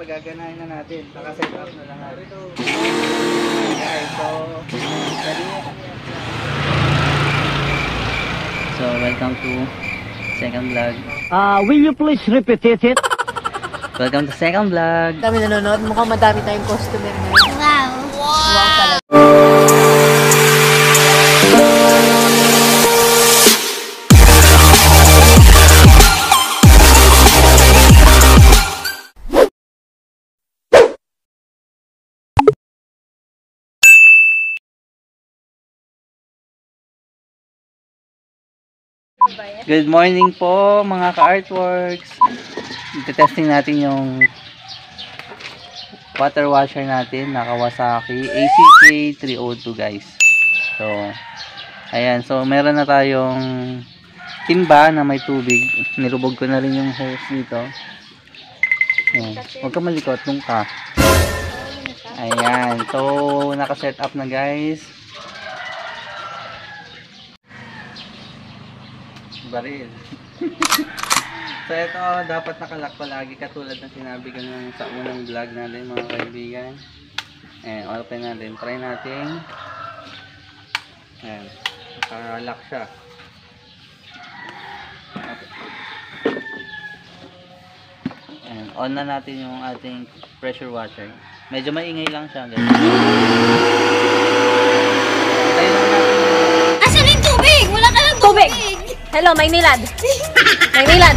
pagaganahin na natin. Naka-set up na lang natin. Okay, so welcome to second vlog. Will you please repeat it? Welcome to second vlog. Dami nanonood. Mukhang madami tayong customer ngayon. Wow! Wow talaga. Good morning po mga ka-Artworx. Testing natin yung water washer natin na Kawasaki ACK 302 guys. So ayan, so meron na tayong timba na may tubig. Nilubog ko na rin yung hose dito. Ayan. Huwag ka malikot, nung ka. Ayan, so naka-set up na guys. Baril. So ito, dapat nakalock palagi katulad ng sinabi ko sa unang vlog natin mga kaibigan. Ayan, open natin. Try natin. Ayan, nakalock siya. Okay. Ayan, on na natin yung ating pressure washer. Medyo maingay lang siya guys. Tayo lang natin. Asan yung tubig? Wala ka ng tubig! Hello, may nilad. May nilad.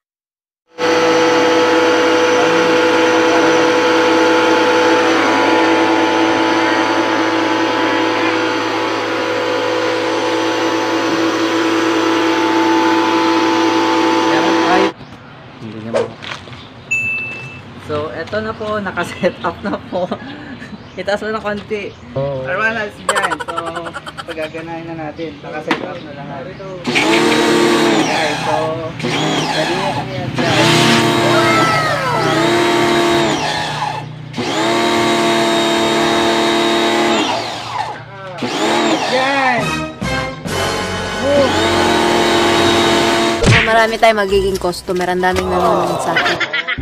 So, eto na po, naka-set up na po. Itaas mo na konti. Artworx dyan. So, pagaganahin na natin. Naka-set up na lang natin. Okay, so, pwede mo kami yan dyan. Dyan! Marami tayong magiging customer. Ang daming nanonood sa akin.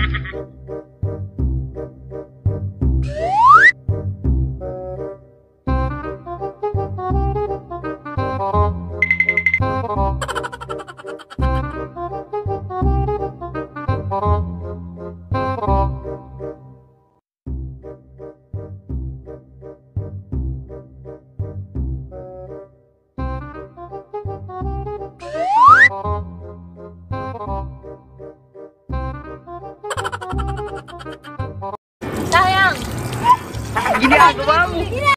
Sayang! Ginagawa mo!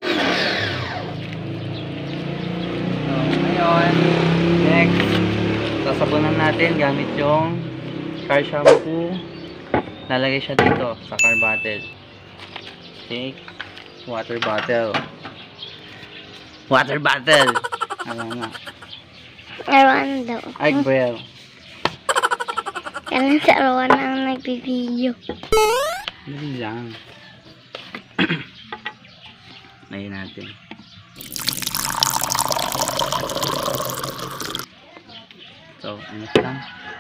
So, ngayon, next, sasabunan natin gamit yung car shampoo. Lalagay siya dito sa car bottle. Take water bottle. Water bottle! Ano nga? Arwan daw. Ay, bro. Kailan sa Arwan ang nagbibideo. Hindi lang. Ngayon natin. So, ano lang.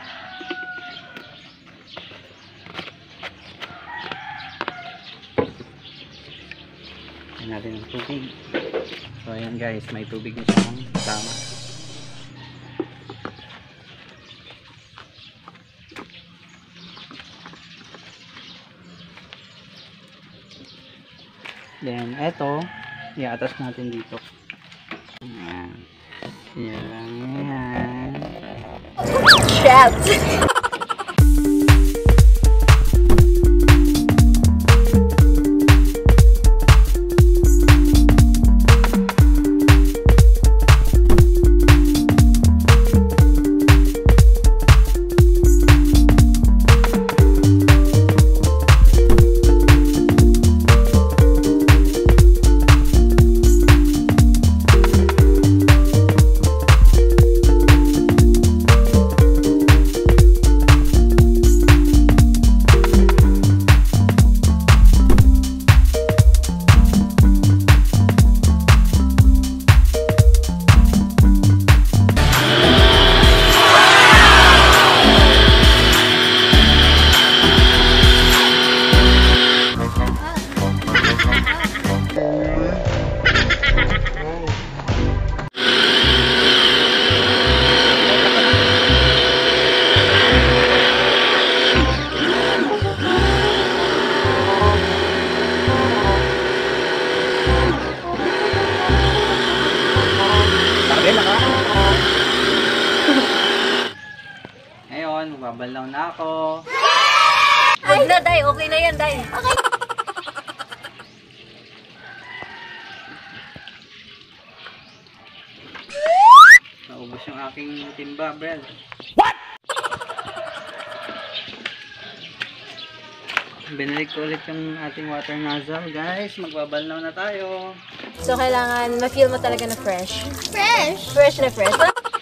Ayan natin ang tubig. So, ayan guys, may tubig na siyang tama. Then, eto, i-atas natin dito. Ayan. Ayan. Shit! na, Day. Okay na yan, Day. Okay. Naubos yung aking timba, Brel. Binalik ko ulit yung ating water nozzle, guys. Magbabalnaw na tayo. So, kailangan ma-feel mo talaga na fresh. Fresh. Fresh na fresh.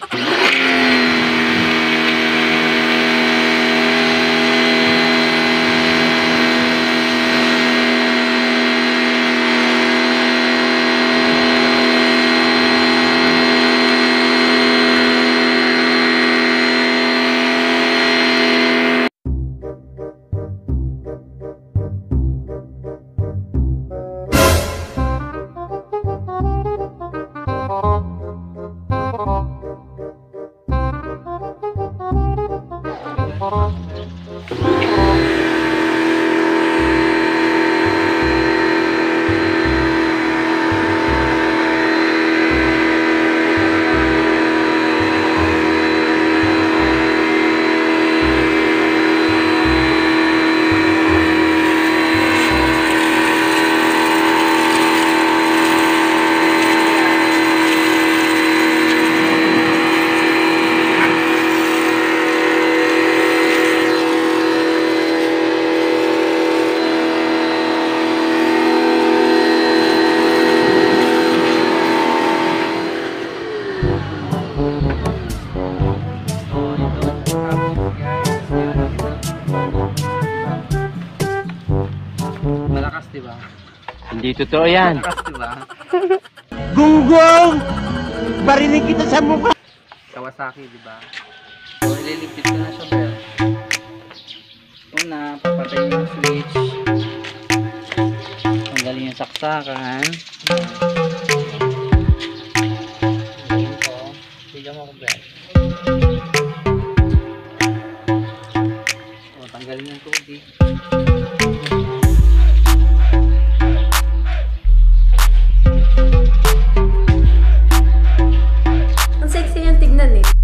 Malakas, diba? Hindi totoo yan. Malakas, diba? Gunggong! Barinig kita sa mukha! Kawasaki, diba? So, ililipit ko na siya, Bel. Una, papatayin yung switch. Tanggalin yung saksakan. Tanggalin ko. Bigyan mo ko, Bel. O, tanggalin yung tubig. Ang sexy niyang tignan eh.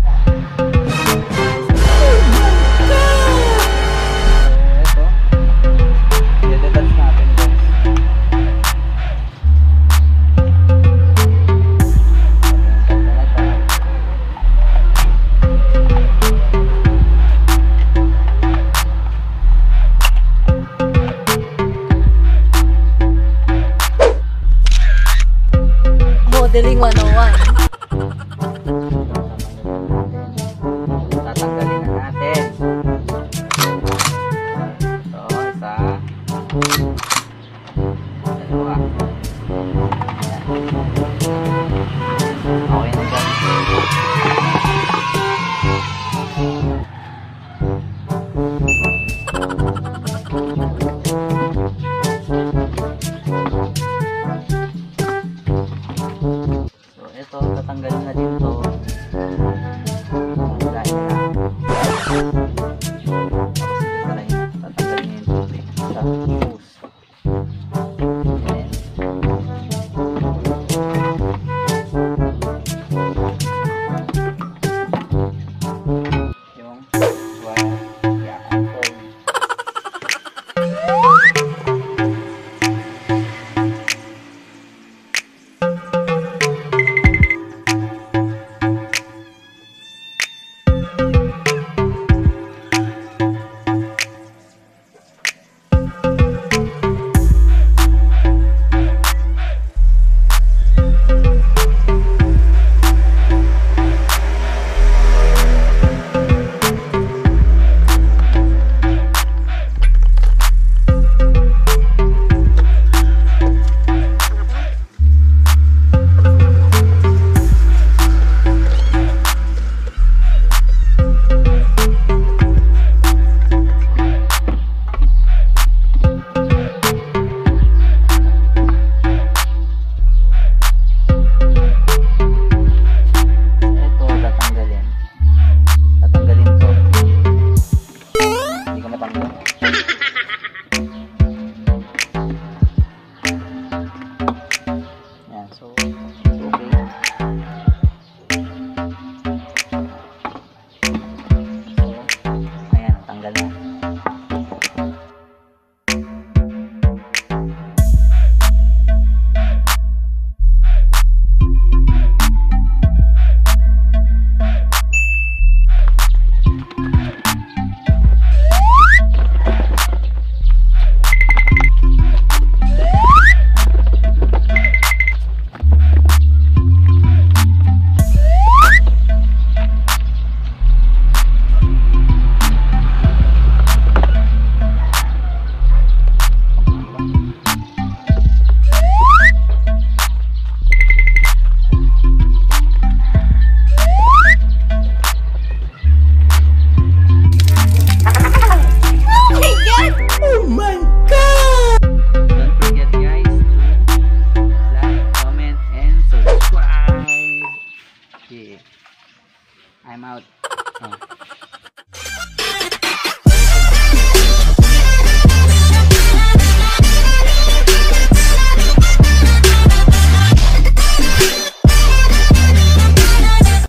Ito. I-detach natin, guys. Modeling 101. Tatanggalin na natin. So, isa. Dalawa. Okay na dyan. So, ito, tatanggalin na din to. Dahil na. Tapos ito na yun. Tatanggalin na yung tubig.